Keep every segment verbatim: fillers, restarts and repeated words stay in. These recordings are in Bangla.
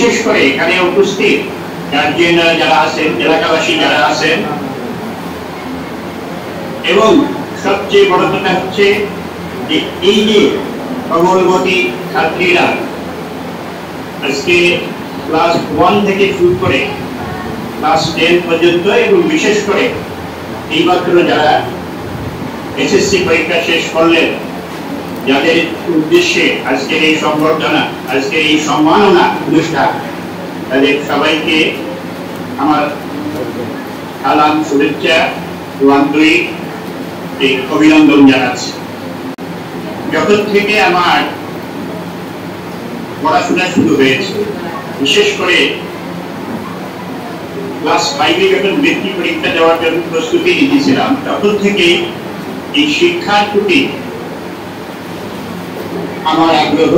বিশেষ করে এখানে উপস্থিত গার্জিয়ানরা যারা আছেন, এলাকাবাসী যারা আছেন, এবং সবচেয়ে বড় কথা হচ্ছে যে এই যে কমলবতী ছাত্রীরা আজকে ক্লাস ওয়ান থেকে শুরু করে ক্লাস টেন পর্যন্ত, এবং বিশেষ করে এইমাত্র যারা এসএসসি পরীক্ষা শেষ করলেন, যাদের উদ্দেশ্যে আজকের এই সংবর্ধনা, আজকের এই সম্মাননা অনুষ্ঠান, তাদের সবাইকে আমার সালাম, শুভেচ্ছা ও আন্তরিক অভিনন্দন জানাচ্ছি। যখন থেকে আমার পড়াশোনা শুরু হয়েছে, বিশেষ করে ক্লাস ফাইভে যখন বৃত্তি পরীক্ষা দেওয়ার জন্য প্রস্তুতি নিয়েছিলাম, তখন থেকে এই শিক্ষার প্রতি আমার আগ্রহ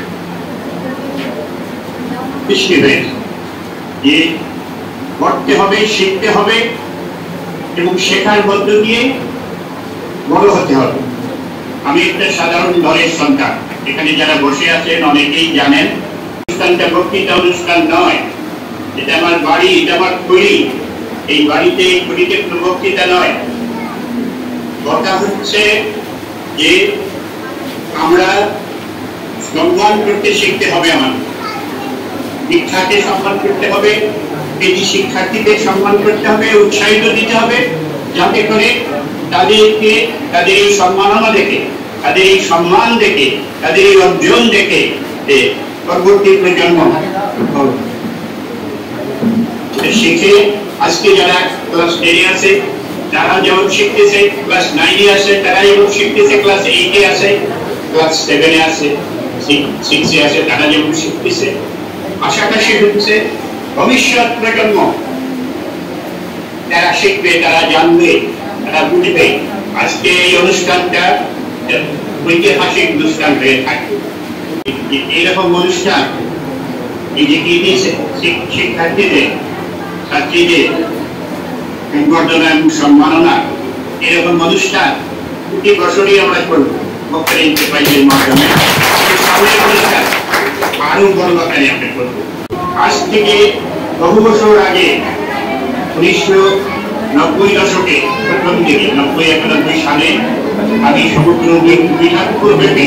সৃষ্টি হয়েছে যে পড়তে হবে, শিখতে হবে এবং শেখার মধ্য দিয়ে বড় হতে হবে। আমি একটা সাধারণ ঘরের সন্তান, এখানে যারা বসে আছেন অনেকেই জানেন অনুষ্ঠানটা বক্তৃতা অনুষ্ঠান নয়, এটা আমার বাড়ি, এটা আমার কুড়ি। এই বাড়িতে কুড়িতে কোনো বক্তৃতা নয়। কথা হচ্ছে যে আমরা সম্মান করতে শিখতে হবে, আমার শিক্ষাকে সম্মান করতে হবে, এই শিক্ষার্থীদের সম্মান করতে হবে, উৎসাহিত দিতে হবে, যাতে করে তাদেরকে তাদের এই সম্মাননা দেখে, তাদের এই সম্মান দেখে, তাদের এই অর্জন দেখে পরবর্তী প্রজন্ম শিখে আজকে যারা ক্লাস টেনে আছে তারা যেমন শিখতেছে, ক্লাস নাইনে আছে তারা যেমন শিখতেছে, ক্লাস এইটে আছে, ক্লাস সেভেনে আছে, সিক্সে আছে, তারা যেমন শিখতেছে, পাশাপাশি হচ্ছে ভবিষ্যৎ প্রজন্ম তারা শিখবে, তারা জানবে, তারা বুঝবে। আজকে এই অনুষ্ঠানটা ঐতিহাসিক অনুষ্ঠান হয়ে থাকে। এইরকম অনুষ্ঠান এই যে শিক্ষার্থীদের, ছাত্রীদের সংবর্ধনা এবং সম্মাননা, এরকম অনুষ্ঠান প্রতি বছরই আমরা করব বক্তা এন্টারপ্রাইজের মাধ্যমে। সামনের অনুষ্ঠান আরো বড় আকারে আমরা করব। আজ থেকে বহু বছর আগে উনিশশো নব্বই দশকে প্রথম দিকে নব্বই একানব্বই সালে আমি সমগ্র মিঠাপুকুর ব্যাপী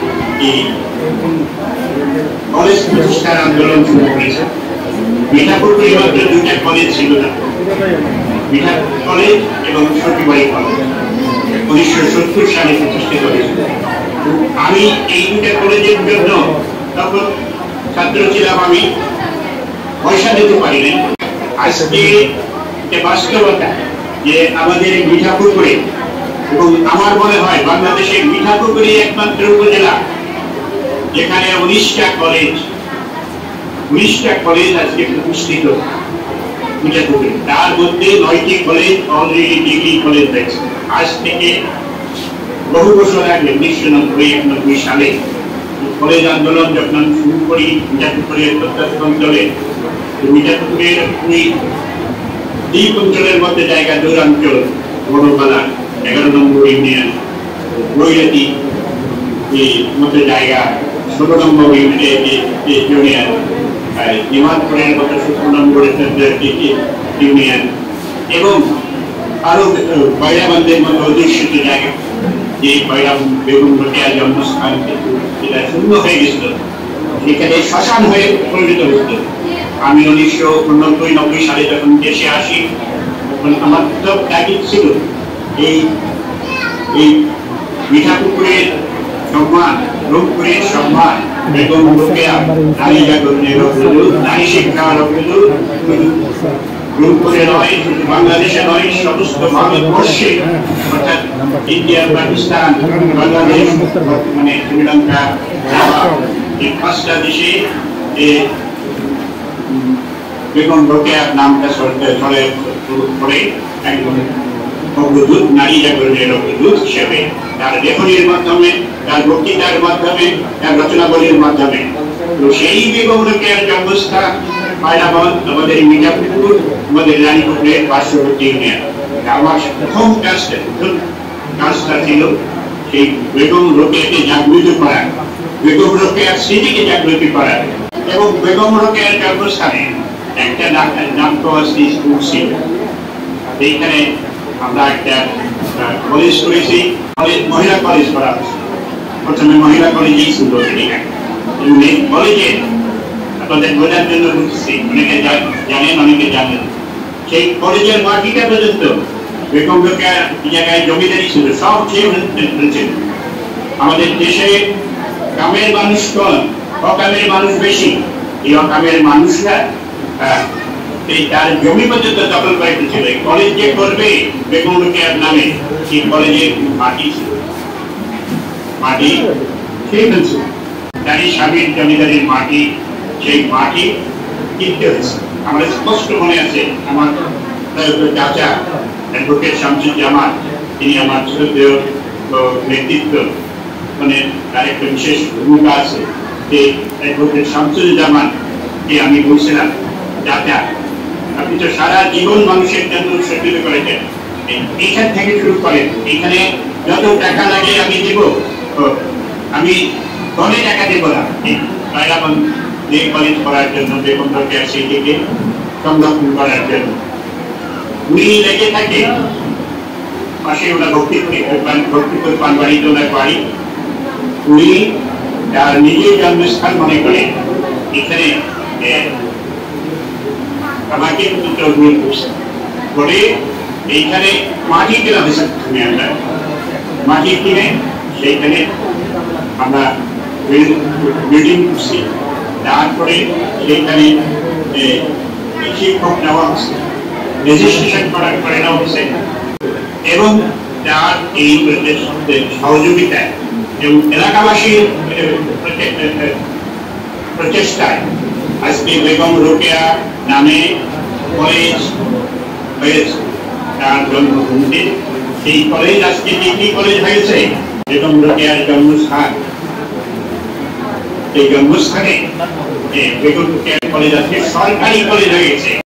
কলেজ প্রতিষ্ঠার আন্দোলন শুরু করেছে। মিঠাপুকুরে মাত্র দুইটা কলেজ ছিল না, মিঠাপুর কলেজ এবং সতীবাড়ি কলেজ উনিশশো সত্তর সালে প্রতিষ্ঠিত হয়েছিল। আমি এই দুটা কলেজের জন্য তখন ছাত্র ছিলাম, আমি পয়সা দিতে পারিনি। আজকে বাস্তবতা যে আমাদের মিঠাপুকুরে, এবং আমার মনে হয় বাংলাদেশের মিঠাপুকুরে একমাত্র উপজেলা যেখানে উনিশটা কলেজ উনিশটা কলেজ আজকে প্রতিষ্ঠিত মিঠাপুকুরে। তার মধ্যে নয়টি কলেজ অলরেডি ডিগ্রি কলেজ রয়েছে। আজ থেকে বহু বছর আগে উনিশশো নব্বই একানব্বই সালে কলেজ আন্দোলন যখন আমি শুরু করি মিঠাপুকুরের প্রত্যন্ত অঞ্চলে, মিঠাপুকুরের ওই দ্বীপ অঞ্চলের মধ্যে জায়গা দূরাঞ্চল, বড়পালা, এগারো নম্বর ইউনিয়ন, বৈরাতি মতো জায়গা, ষোলো নম্বর ইউনিয়ন, নিমাদপুরের মতো সতেরো নম্বরের ইউনিয়ন, এবং আরো বৈরাবান্ধের মতো অধিষ্ঠিত জায়গা, যে বৈরাম বেগম রোকেয়া জন্মস্থান যেটা শূন্য হয়ে গেছিল, সেখানে শ্মশান হয়ে পরিণত হতো। আমি উনিশশো উননব্বই নব্বই সালে যখন দেশে আসি, তখন আমার সব তাগিদ ছিল এই এই মিঠাপুকুরের সম্মান, রূপপুরের সম্মান, বেগম রোকেয়া নারী জাগরণের অগ্রদূত, নারী শিক্ষার অগ্রদূত, রূপপুরে নয়, বাংলাদেশে নয়, সমস্ত ভারতবর্ষে, অর্থাৎ ইন্ডিয়া, পাকিস্তান, বাংলাদেশ, মানে শ্রীলঙ্কা, এই পাঁচটা দেশে বেগম রোকেয়ার নামটা ছড়ে পড়ে একদম অগ্রদূত, নারী জাগরণের অগ্রদূত হিসেবে, তার লেখনীর মাধ্যমে, তার বক্তৃতার মাধ্যমে, তার রচনাবলীর মাধ্যমে। তো সেই বেগম রোকেয়ার জন্মস্থান পায়রাবাদ, আমাদের মিঠাপুকুর, আমাদের রানীপুকুরের পার্শ্ববর্তী ইউনিয়ন। আমার প্রথম কাজটা প্রথম কাজটা ছিল সেই বেগম রোকেয়াকে জাগৃত করা, বেগম রোকেয়ার স্মৃতিকে জাগ্রত করার এবং বেগম রোকেয়ার জন্মস্থানে একটা নাট্যবাসী স্কুল ছিল। এইখানে আমরা একটা কলেজ করেছি, কলেজ মহিলা কলেজ করা হচ্ছে। প্রথমে মহিলা কলেজেই ছিল এবং এই কলেজে আপনাদের বোঝার জন্য বুঝছি, অনেকে জানেন অনেকে জানেন, সেই কলেজের মাটিটা পর্যন্ত বেগম রোকেয়ার জায়গায় জমিদারি ছিল, সব চেয়ে ফেলছেন। আমাদের দেশে গ্রামের মানুষ কম, অকামের মানুষ বেশি। এই অকামের মানুষরা এই তার জমি পর্যন্ত দখল করে ফেলছিল। কলেজ যে করবে বেগম রোকেয়ার নামে, সেই কলেজের মাটি ছিল, মাটি খেয়ে ফেলছে। তারই স্বামীর জমিদারির মাটি, সেই মাটি কিনতে হয়েছে। আমার স্পষ্ট মনে আছে, আমার চাচা অ্যাডভোকেট শামসুজ্জামান, তিনি আমার শ্রদ্ধেয় ব্যক্তিত্ব, মানে তার একটা বিশেষ ভূমিকা আছে। যে অ্যাডভোকেট শামসুজ্জামান কে আমি বলছিলাম, চাচা আপনি তো সারা জীবন মানুষের জন্য উৎসর্গিত করেছেন, এইখান থেকে শুরু করেন, এখানে যত টাকা লাগে আমি দেব, আমি ধনে টাকা দেবো না, কলেজ করার জন্য বেগম রোকেয়ার স্মৃতিকে সংরক্ষণ করার জন্য উনি লেগে থাকে। পাশে ওনার ভক্তিপুরি ভক্তিপুর পানবাড়িতে ওনার বাড়ি। উনি তার নিজের জন্মস্থান মনে করে এখানে আমাকে করে এইখানে মাটি কেনা হয়েছে। আমরা মাটি কিনে সেইখানে আমরা বিল্ডিং করছি। তারপরে সেইখানে শিক্ষক নেওয়া হচ্ছে, রেজিস্ট্রেশন করার করে নেওয়া হচ্ছে এবং তার এই সহযোগিতায় এবং এলাকাবাসীর প্রচেষ্টায় আজকে বেগম রোকেয়া নামে কলেজ হয়েছে তার জন্মভূমিতে। সেই কলেজ আজকে ডিগ্রি কলেজ হয়েছে বেগম রোকেয়ার জন্মস্থান। এই জন্মস্থানে বেগম রোকেয়ার কলেজ আজকে সরকারি কলেজ হয়েছে।